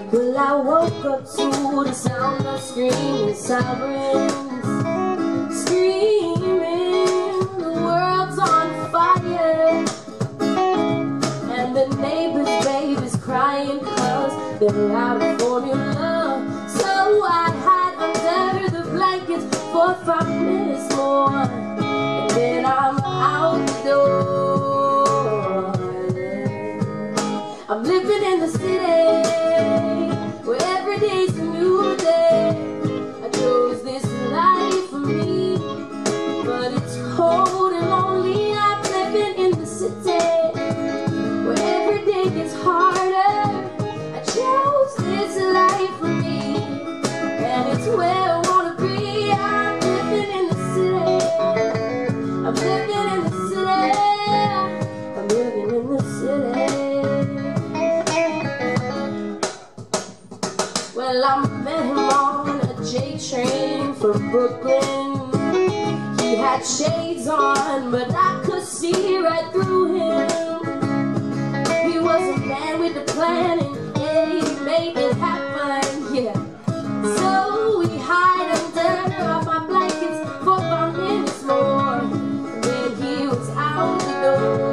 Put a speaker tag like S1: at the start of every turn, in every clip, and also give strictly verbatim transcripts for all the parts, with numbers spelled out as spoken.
S1: Well, I woke up to the sound of screaming sirens, screaming, the world's on fire, and the neighbor's baby's crying cause they're out of formula. So I hide under the blankets for five minutes more, and then I'm out the door. I'm living in the city where every day's a new day. I chose this life for me, but it's cold and lonely. I'm living in the city where every day gets harder. I chose this life for me, and it's where I wanna be. I'm living in the city. I'm living in the city. I'm living in the city. Well, I met him on a J train from Brooklyn. He had shades on, but I could see right through him. He was a man with a plan, and yeah, he made it happen, yeah. So we hide under my blankets for five minutes more, and then he was out the door.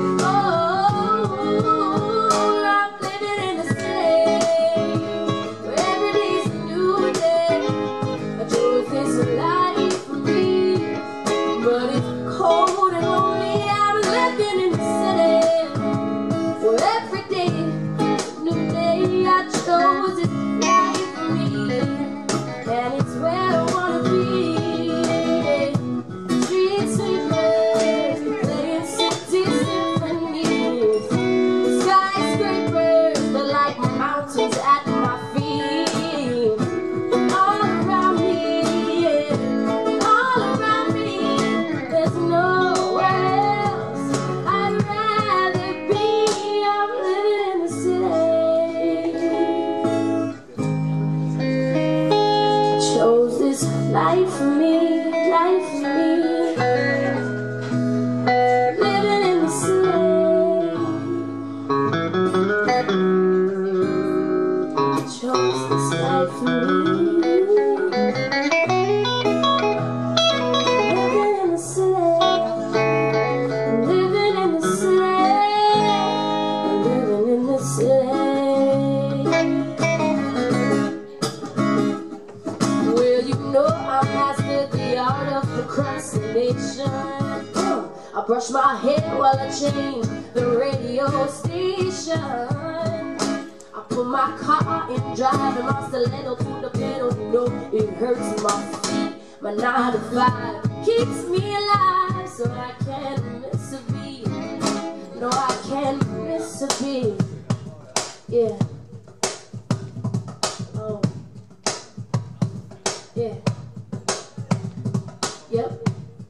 S1: Life for me, life for me, living in the city. I chose this life for me, living in the city, living in the city, living in the city. Well, you know I mastered the art of procrastination. uh, I brush my hair while I change the radio station. I put my car in drive and my stiletto to the pedal. You know it hurts my feet. My nine to five keeps me alive, so I can't miss a beat. No, I can't miss a beat. Yeah. Oh. Yeah. Yep.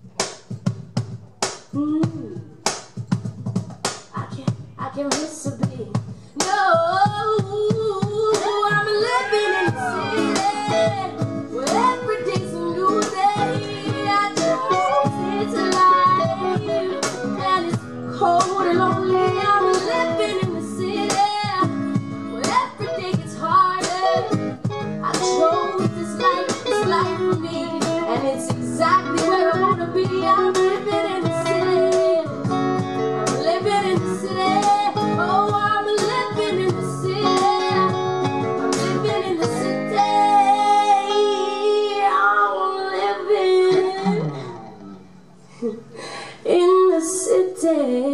S1: Mm. I can't, I can't miss a beat. No, I'm living in the city where every day's a new day. I chose it's alive, and it's cold and lonely. I'm living in the city where every day gets harder. I chose this life, this life for me, and it's exactly where I wanna be. I'm living in the city. I'm living in the city. Oh, I'm living in the city. I'm living in the city. I'm living in the city.